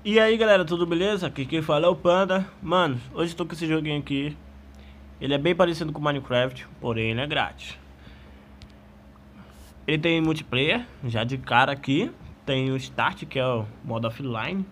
E aí galera, tudo beleza? Aqui quem fala é o Panda. Mano, hoje eu tô com esse joguinho aqui. Ele é bem parecido com Minecraft, porém ele é grátis. Ele tem multiplayer, já de cara aqui. Tem o Start, que é o modo offline.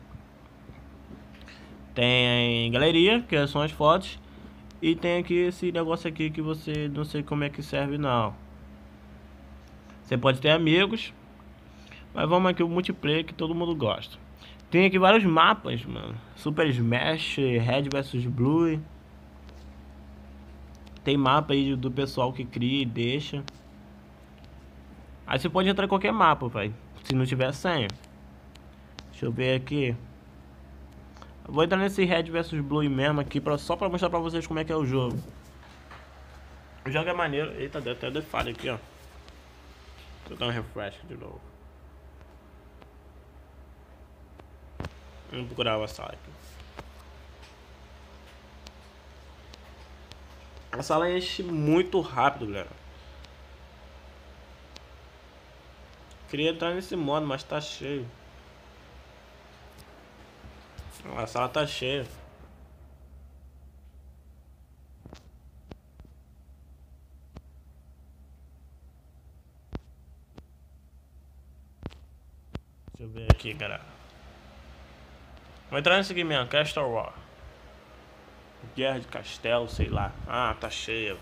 Tem galeria, que são as fotos. E tem aqui esse negócio aqui que você não sei como é que serve não. Você pode ter amigos, mas vamos aqui o multiplayer que todo mundo gosta. Tem aqui vários mapas, mano. Super Smash, Red vs Blue. Tem mapa aí do pessoal que cria e deixa. Aí você pode entrar em qualquer mapa, velho. Se não tiver senha. Deixa eu ver aqui. Eu vou entrar nesse Red vs Blue mesmo aqui, só pra mostrar pra vocês como é que é o jogo. O jogo é maneiro. Eita, deu até falha aqui, ó. Deixa eu dar um refresh de novo. Vamos procurar a sala aqui. A sala enche muito rápido, galera. Queria entrar nesse modo, mas tá cheio. A sala tá cheia. Deixa eu ver aqui, galera. Vou entrar nesse aqui mesmo, Castle War. Guerra de Castelo, sei lá. Ah, tá cheia.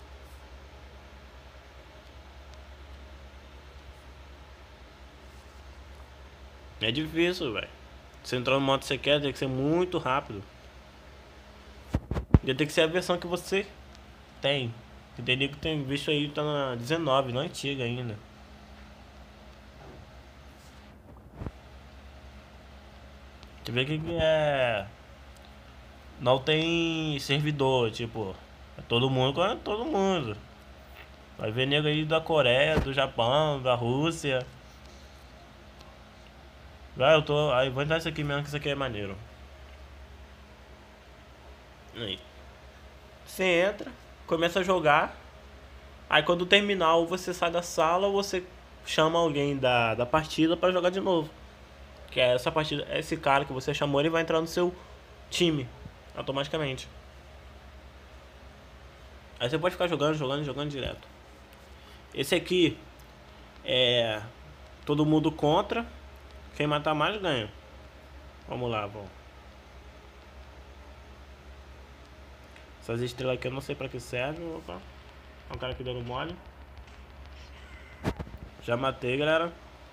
É difícil, velho. Você entrar no modo que você quer, tem que ser muito rápido. E tem que ser a versão que você tem. Entendeu? Que tem visto aí, tá na 19, não é antiga ainda. Deixa eu ver o que é. Não tem servidor, tipo. É todo mundo com todo mundo. Vai ver nego aí da Coreia, do Japão, da Rússia. Vai, eu tô. Aí vou entrar nesse aqui mesmo, que isso aqui é maneiro. Aí. Você entra, começa a jogar. Aí quando terminar, ou você sai da sala ou você chama alguém da partida pra jogar de novo. Que é essa partida, esse cara que você chamou, ele vai entrar no seu time automaticamente. Aí você pode ficar jogando, jogando, jogando direto. Esse aqui é todo mundo contra. Quem matar mais ganha. Vamos lá, vamos. Essas estrelas aqui eu não sei pra que serve. Opa. Olha o cara aqui dando mole. Já matei, galera.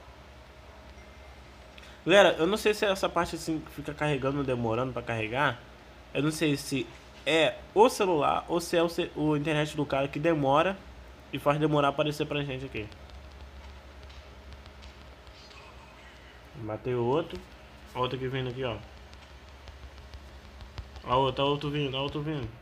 Galera, eu não sei se essa parte assim fica carregando, demorando pra carregar. Eu não sei se é o celular ou se é o internet do cara que demora e faz demorar a aparecer pra gente aqui. Matei o outro. Olha o outro aqui vindo aqui, ó. Olha o outro vindo, olha o outro vindo.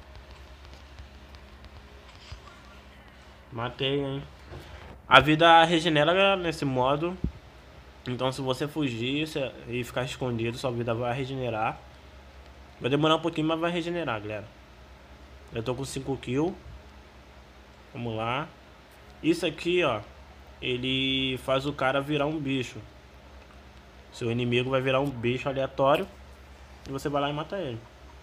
Matei, hein. A vida regenera nesse modo. Então se você fugir e ficar escondido, sua vida vai regenerar. Vai demorar um pouquinho, mas vai regenerar, galera. Eu tô com 5 kills. Vamos lá. Isso aqui, ó, ele faz o cara virar um bicho. Seu inimigo vai virar um bicho aleatório e você vai lá e mata ele.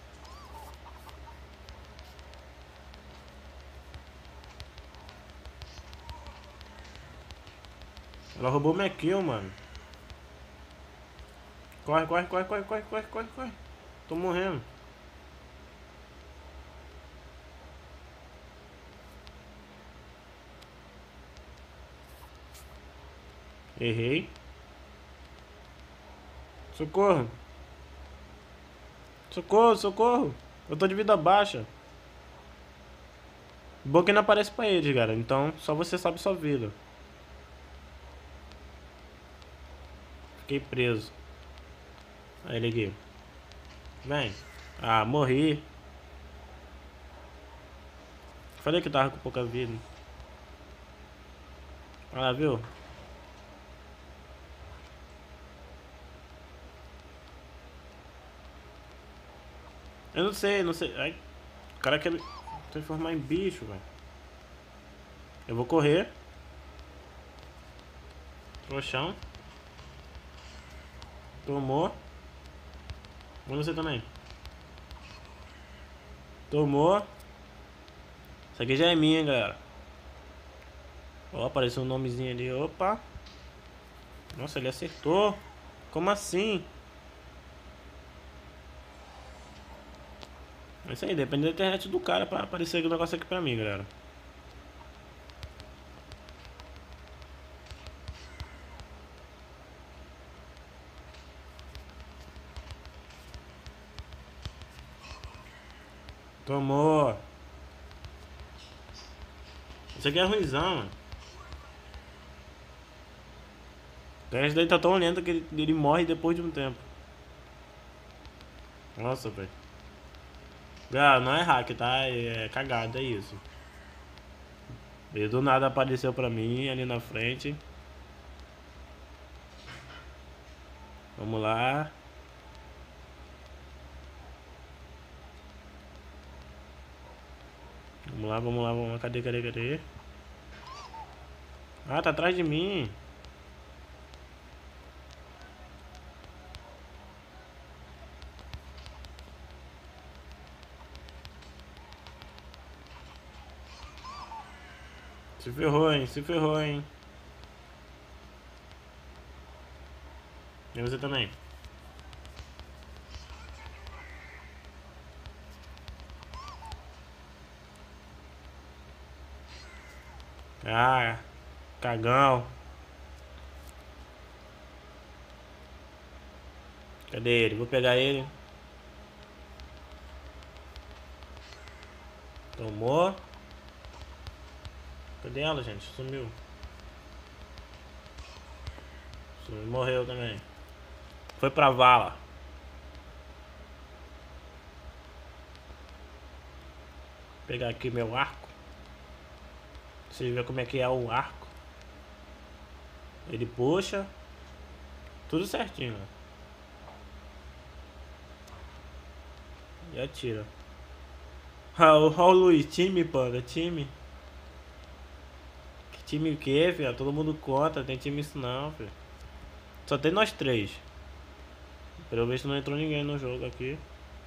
Ela roubou minha kill, mano. Corre, corre, corre, corre, corre, corre, corre, corre. Tô morrendo. Errei. Socorro. Socorro, socorro. Eu tô de vida baixa. Bom que não aparece pra eles, cara. Então só você sabe sua vida. Fiquei preso. Aí ele aqui. Vem. Ah, morri. Falei que tava com pouca vida. Ah, viu? Eu não sei, não sei. Ai, o cara quer me transformar em bicho, velho. Eu vou correr. No chão. Tomou. Vamos você também. Tomou. Isso aqui já é minha, galera. Ó, apareceu um nomezinho ali. Opa. Nossa, ele acertou. Como assim? É isso aí, depende da internet do cara pra aparecer o negócio aqui pra mim, galera. Tomou. Isso aqui é ruimzão, mano. Esse daí tá tão lento que ele morre depois de um tempo. Nossa, velho. Galera, não é hack, tá? É cagada, é isso. Ele do nada apareceu pra mim ali na frente. Vamos lá. Vamos lá, vamos lá, vamos lá. Cadê, cadê, cadê? Ah, tá atrás de mim. Se ferrou, hein? Se ferrou, hein? E você também. Ah, cagão. Cadê ele? Vou pegar ele. Tomou. Cadê ela, gente? Sumiu. Sumiu, morreu também. Foi pra vala. Vou pegar aqui meu arco. Vocês verem como é que é o arco. Ele puxa. Tudo certinho, né? E atira. Olha o Luiz, time, panda, time. Que time o que, filho? Todo mundo conta, tem time isso não, filho. Só tem nós três. Pelo visto não entrou ninguém no jogo aqui.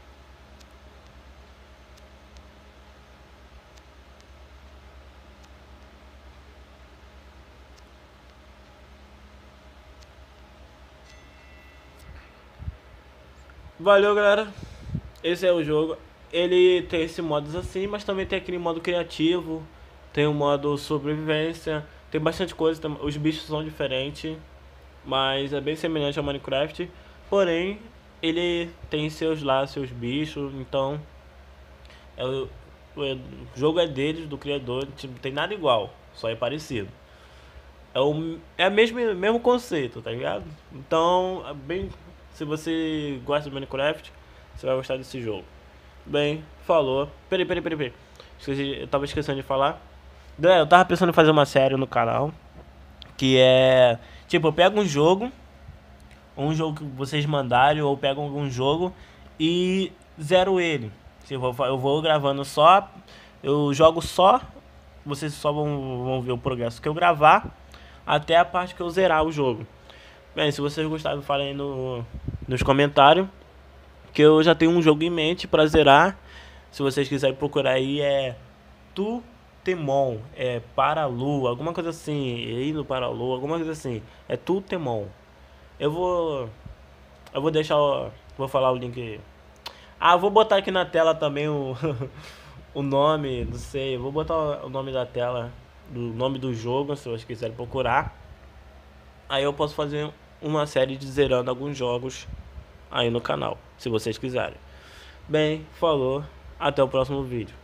Valeu, galera. Esse é o jogo. Ele tem esse modos assim, mas também tem aquele modo criativo. Tem o modo sobrevivência. Tem bastante coisa. Os bichos são diferentes, mas é bem semelhante ao Minecraft. Porém, ele tem seus lá, seus bichos. Então, o jogo é deles, do criador. Tipo, não tem nada igual, só é parecido. É o mesmo conceito, tá ligado? Então, se você gosta de Minecraft, você vai gostar desse jogo. Bem, falou. Peraí. Eu tava esquecendo de falar. Galera, eu tava pensando em fazer uma série no canal. Que é... Tipo, eu pego um jogo que vocês mandarem, ou pego algum jogo e zero ele. Tipo, eu vou gravando só... Eu jogo só... Vocês só vão ver o progresso que eu gravar até a parte que eu zerar o jogo. Bem, se vocês gostaram, falem aí nos comentários. Que eu já tenho um jogo em mente pra zerar. Se vocês quiserem procurar aí, é Tutemon, é para a lua, alguma coisa assim, indo para a lua, alguma coisa assim. É Tutemon. Eu vou deixar, vou falar o link. Ah, vou botar aqui na tela também o o nome, não sei, vou botar o nome da tela, do nome do jogo, se vocês quiserem procurar. Aí eu posso fazer uma série de zerando alguns jogos aí no canal, se vocês quiserem. Bem, falou, até o próximo vídeo.